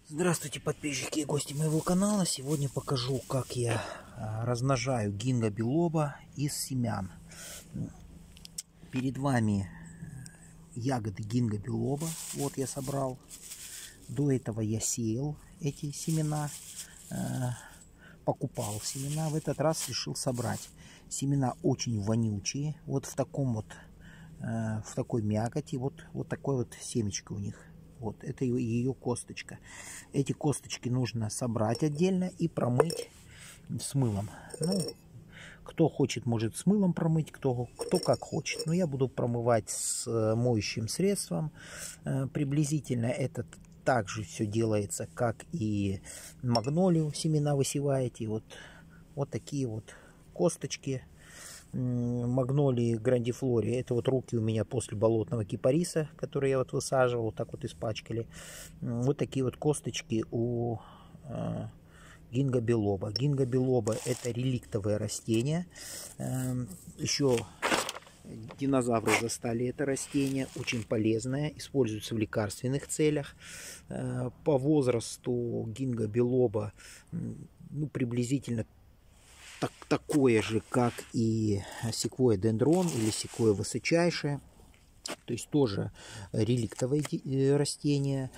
Здравствуйте, подписчики и гости моего канала. Сегодня покажу, как я размножаю гинго билоба из семян. Перед вами ягоды гинго билоба. Вот я собрал. До этого я сеял эти семена, покупал семена. В этот раз решил собрать. Семена очень вонючие. Вот в таком вот, в такой мякоти. Вот такое вот семечко у них. Вот, это ее косточка. Эти косточки нужно собрать отдельно и промыть с мылом. Ну, кто хочет, может с мылом промыть, кто как хочет. Но я буду промывать с моющим средством. Приблизительно это также все делается, как и магнолию семена высеваете. Вот такие вот косточки. Магнолии грандифлори. Это вот руки у меня после болотного кипариса, который я вот высаживал, вот так вот испачкали. Вот такие вот косточки у гинго билоба. Гинго билоба — это реликтовое растение. Еще динозавры застали это растение. Очень полезное. Используется в лекарственных целях. По возрасту гинго билоба приблизительно такое же, как и секвойя дендрон или секвойя высочайшая. То есть тоже реликтовое растение.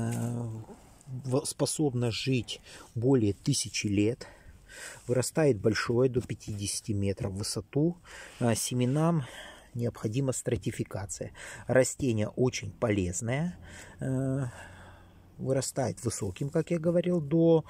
Способно жить более 1000 лет. Вырастает большое, до 50 метров в высоту. Семенам необходима стратификация. Растение очень полезное. Вырастает высоким, как я говорил, до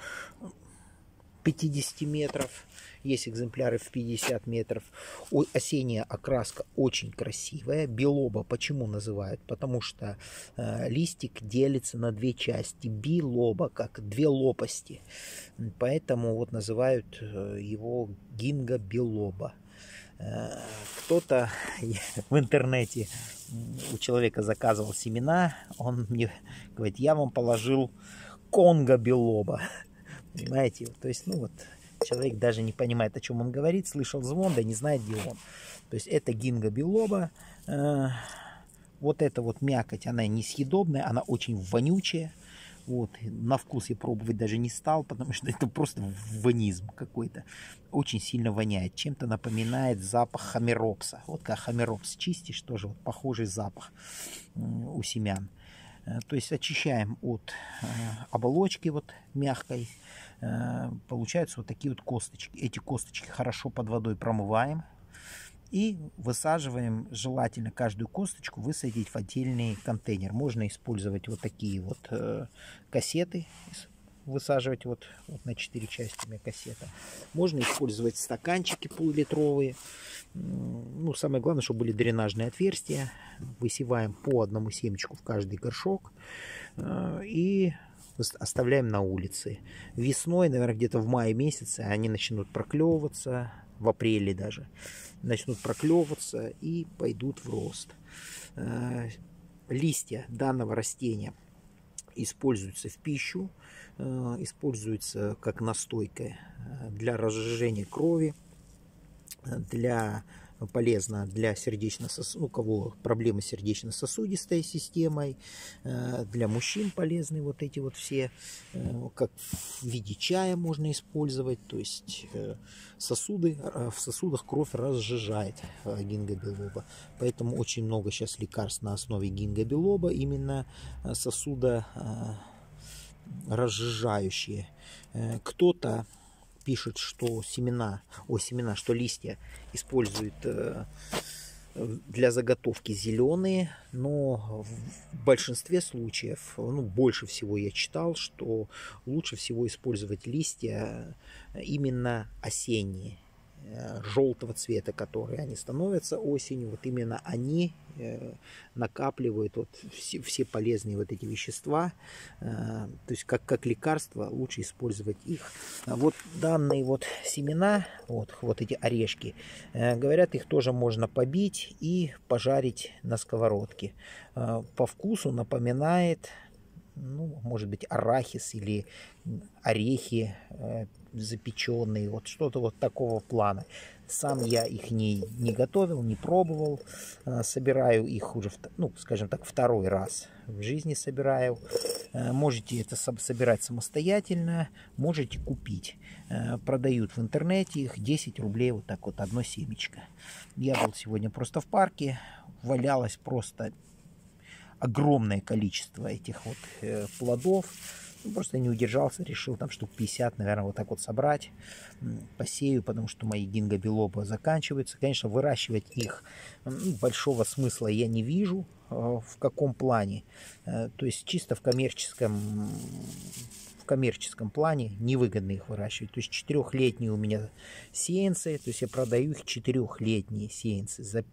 50 метров. Есть экземпляры в 50 метров. Осенняя окраска очень красивая. Билоба почему называют? Потому что листик делится на две части. Билоба, как две лопасти. Поэтому вот называют его гинго билоба. Кто-то в интернете у человека заказывал семена. Он мне говорит: я вам положил конго билоба. Понимаете? То есть, человек даже не понимает, о чем он говорит, слышал звон, да не знает, где он. То есть, это гинго билоба. Вот эта вот мякоть, она несъедобная, она очень вонючая. Вот, на вкус я пробовать даже не стал, потому что это просто ванизм какой-то. Очень сильно воняет. Чем-то напоминает запах хамеропса. Вот как хамеропс чистишь, тоже вот похожий запах у семян. То есть очищаем от оболочки вот мягкой. Получаются вот такие вот косточки. Эти косточки хорошо под водой промываем и высаживаем. Желательно каждую косточку высадить в отдельный контейнер. Можно использовать вот такие вот кассеты. Высаживать вот на 4 части у меня кассета. Можно использовать стаканчики полулитровые. Самое главное, чтобы были дренажные отверстия. Высеваем по одному семечку в каждый горшок. И оставляем на улице. Весной, наверное, где-то в мае месяце они начнут проклевываться. В апреле даже. Начнут проклевываться и пойдут в рост. Листья данного растения используются в пищу. Используется как настойка для разжижения крови, полезно для у кого проблемы с сердечно-сосудистой системой, для мужчин полезны вот эти вот все, как в виде чая можно использовать, то есть в сосудах кровь разжижает гинго билоба, поэтому очень много сейчас лекарств на основе гинго билоба, именно сосуда разжижающие. Кто-то пишет, что что листья используют для заготовки зеленые, но в большинстве случаев, больше всего я читал, что лучше всего использовать листья именно осенние, желтого цвета, которые они становятся осенью, вот именно они накапливают все полезные вот эти вещества, то есть как лекарство лучше использовать их. Вот данные вот семена, вот эти орешки, говорят, их тоже можно побить и пожарить на сковородке. По вкусу напоминает ну, может быть, арахис или орехи запеченные, вот что-то вот такого плана. Сам я их не готовил, не пробовал. Собираю их уже, ну, скажем так, второй раз в жизни собираю. Можете это собирать самостоятельно, можете купить. Продают в интернете их 10 рублей, вот так вот, одно семечко. Я был сегодня просто в парке, валялось просто огромное количество этих вот плодов. Ну, просто не удержался, решил там штук 50, наверное, вот так вот собрать. Посею, потому что мои гинго-билобы заканчиваются. Конечно, выращивать их большого смысла я не вижу. В каком плане? То есть чисто в коммерческом плане невыгодно их выращивать. То есть 4-летние у меня сеянцы, то есть я продаю их 4-летние сеянцы за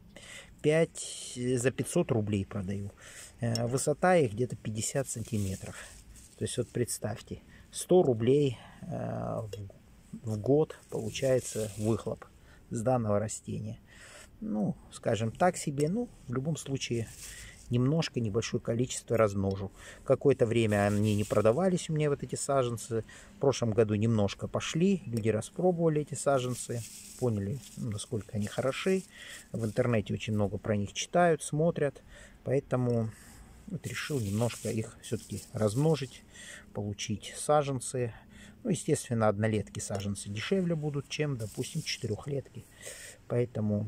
500 рублей продаю. Высота их где-то 50 сантиметров. То есть вот представьте, 100 рублей в год получается выхлоп с данного растения. Ну, скажем так себе, ну, в любом случае немножко, небольшое количество размножу. Какое-то время они не продавались у меня, вот эти саженцы. В прошлом году немножко пошли, люди распробовали эти саженцы, поняли, насколько они хороши. В интернете очень много про них читают, смотрят, поэтому вот решил немножко их все-таки размножить, получить саженцы. Ну, естественно, однолетки саженцы дешевле будут, чем, допустим, 4-летки. Поэтому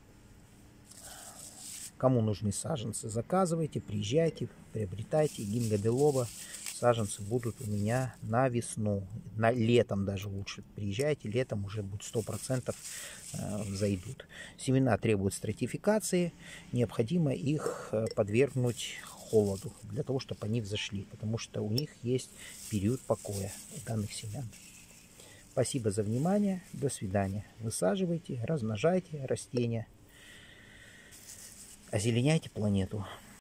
кому нужны саженцы, заказывайте, приезжайте, приобретайте. Гинго-билоба саженцы будут у меня на весну. Летом даже лучше приезжайте, летом уже будет 100% зайдут. Семена требуют стратификации, необходимо их подвергнуть холоду, для того, чтобы они взошли, потому что у них есть период покоя у данных семян. Спасибо за внимание, до свидания. Высаживайте, размножайте растения, озеленяйте планету.